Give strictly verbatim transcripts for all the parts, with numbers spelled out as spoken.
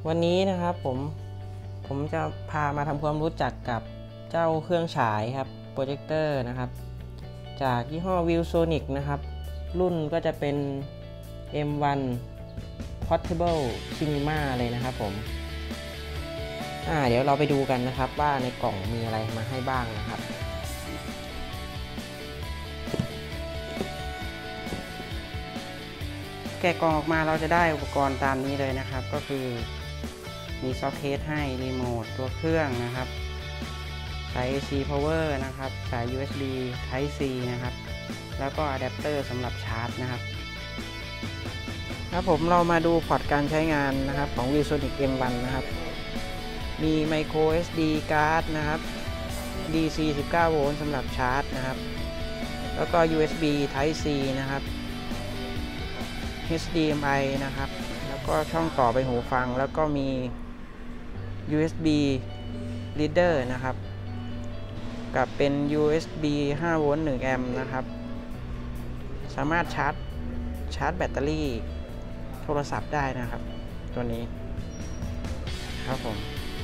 วันนี้นะครับผมผมจะพามาทำความรู้จักกับเจ้าเครื่องฉายครับโปรเจคเตอร์นะครับจากยี่ห้อ ViewSonic นะครับรุ่นก็จะเป็น เอ็ม วัน Portable Cinema เลยนะครับผมอ่าเดี๋ยวเราไปดูกันนะครับว่าในกล่องมีอะไรมาให้บ้างนะครับแกะกล่องออกมาเราจะได้อุปกรณ์ตามนี้เลยนะครับก็คือมีซ็อกเก็ตให้รีโมทตัวเครื่องนะครับสาย เอ ซี Power นะครับสาย ยู เอส บี Type C นะครับแล้วก็อะแดปเตอร์สำหรับชาร์จนะครับครับผมเรามาดูพอร์ตการใช้งานนะครับของ ViewSonic เอ็ม วัน นะครับมี Micro เอส ดี Card นะครับ ดี ซี สิบเก้า โวลต์สำหรับชาร์จนะครับแล้วก็ ยู เอส บี Type C นะครับ เอช ดี เอ็ม ไอ นะครับแล้วก็ช่องต่อไปหูฟังแล้วก็มี ยู เอส บี Reader นะครับกับเป็น ยู เอส บี ห้า โวลต์ หนึ่ง แอมป์นะครับสามารถชาร์จชาร์จแบตเตอรี่โทรศัพท์ได้นะครับตัวนี้ครับผม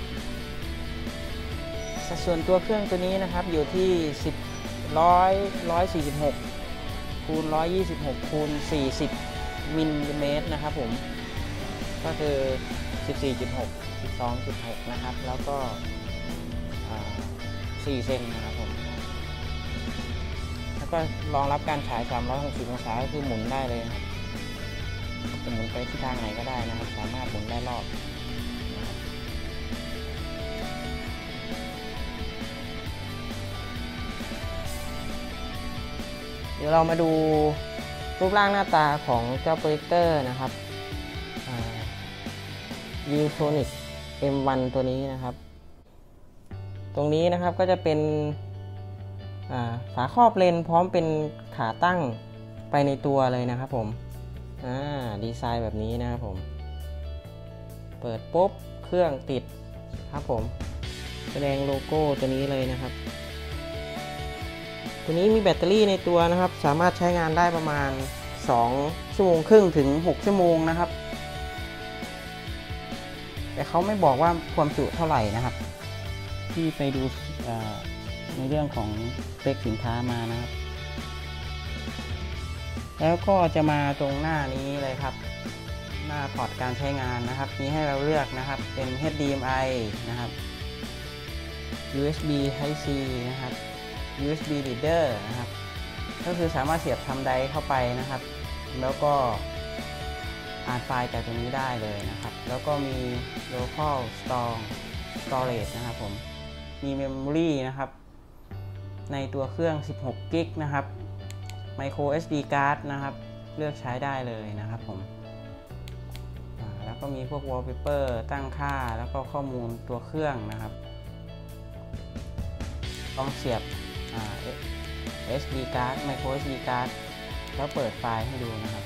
สัดส่วนตัวเครื่องตัวนี้นะครับอยู่ที่สิบ ร้อย ร้อยสี่สิบหกคูณร้อยยี่สิบหกคูณสี่สิบมิลลิเมตรนะครับผมก็คือ สิบสี่จุดหก สิบสองจุดหก นะครับแล้วก็สี่เซนนะครับผมแล้วก็รองรับการฉายสามร้อยหกสิบองศาก็คือหมุนได้เลยครับจะหมุนไปที่ทางไหนก็ได้นะครับสามารถหมุนได้รอบเดี๋ยวเรามาดูรูปร่างหน้าตาของเจ้าโปรเจคเตอร์นะครับ ViewSonic เอ็ม วัน ตัวนี้นะครับตรงนี้นะครับก็จะเป็นฝาครอบเลนพร้อมเป็นขาตั้งไปในตัวเลยนะครับผมดีไซน์แบบนี้นะครับผมเปิดปุ๊บเครื่องติดครับผมแสดงโลโก้ตัวนี้เลยนะครับตัวนี้มีแบตเตอรี่ในตัวนะครับสามารถใช้งานได้ประมาณสองชั่วโมงครึ่งถึงหกชั่วโมงนะครับแต่เขาไม่บอกว่าความจุเท่าไหร่นะครับที่ไปดูในเรื่องของสเปคสินค้ามานะครับแล้วก็จะมาตรงหน้านี้เลยครับหน้าพอร์ตการใช้งานนะครับมีให้เราเลือกนะครับเป็น เอช ดี เอ็ม ไอ นะครับ ยู เอส บี Type C นะครับ ยู เอส บี Reader นะครับก็คือสามารถเสียบทำไดร์เข้าไปนะครับแล้วก็อ่านไฟล์จากตรงนี้ได้เลยนะครับแล้วก็มี Local Store Storage นะครับผมมี Memory นะครับในตัวเครื่องสิบหกกิกะไบต์นะครับ Micro เอส ดี Card นะครับเลือกใช้ได้เลยนะครับผมแล้วก็มีพวก Wallpaper ตั้งค่าแล้วก็ข้อมูลตัวเครื่องนะครับต้องเสียบ เอส ดี Card Micro เอส ดี Card แล้วเปิดไฟล์ให้ดูนะครับ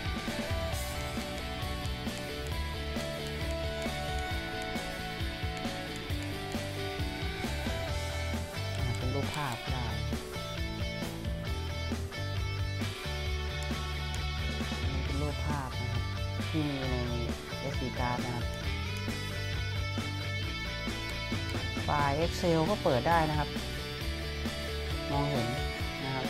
เป็นรูปภาพได้เป็นรูปภาพนะครับที่มีใน เอส ดี Card นะครับไฟล์ Excel ก็เปิดได้นะครับมองเห็นนะครับ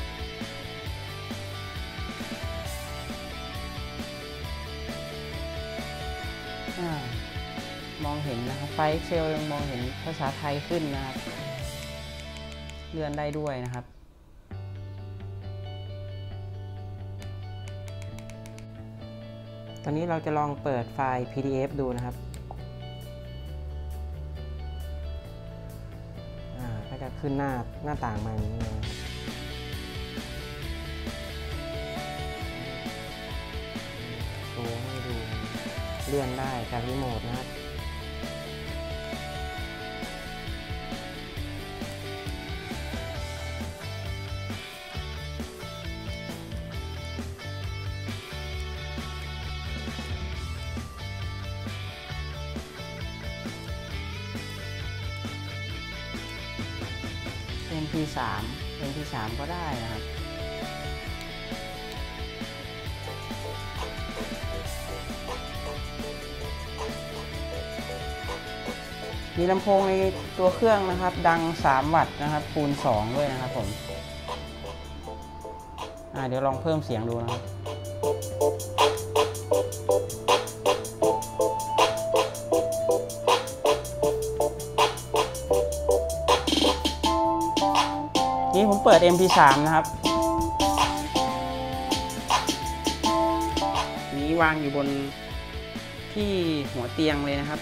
มองเห็นนะครับไฟล์ Excel ยังมองเห็นภาษาไทยขึ้นนะครับเลื่อนได้ด้วยนะครับตอนนี้เราจะลองเปิดไฟล์ พี ดี เอฟ ดูนะครับก็จะขึ้นหน้าหน้าต่างมาอย่างนี้เลยโชว์ให้ดูเลื่อนได้จากรีโมทนะครับเอ็ม พี สาม เอ็ม พี สาม ก็ได้นะครับเมีลำโพงในตัวเครื่องนะครับ ดังสามวัตต์นะครับคูณสองด้วยนะครับผมอ่าเดี๋ยวลองเพิ่มเสียงดูนะครับนี่ผมเปิด เอ็ม พี สาม นะครับนี้วางอยู่บนที่หัวเตียงเลยนะครับ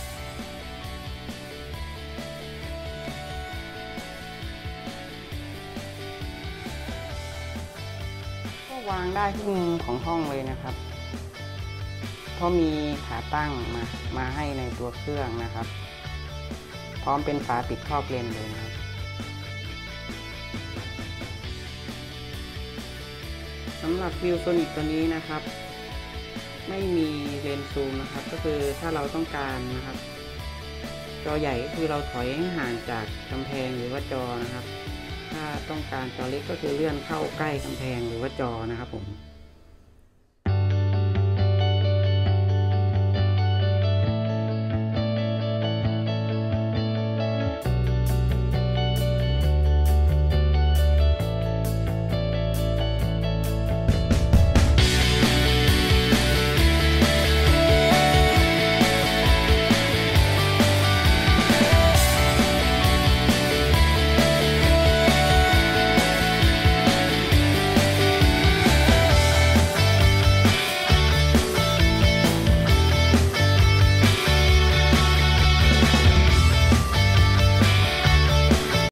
ก็วางได้ทุกมุมของห้องเลยนะครับเพราะมีขาตั้งมามาให้ในตัวเครื่องนะครับพร้อมเป็นฝาปิดครอบเลนเลยนะครับสำหรับวิวโซนิกตัวนี้นะครับไม่มีเลนส์ซูมนะครับก็คือถ้าเราต้องการนะครับจอใหญ่ก็คือเราถอยให้ห่างจากกำแพงหรือว่าจอนะครับถ้าต้องการจอเล็กก็คือเลื่อนเข้าใกล้กำแพงหรือว่าจอนะครับผม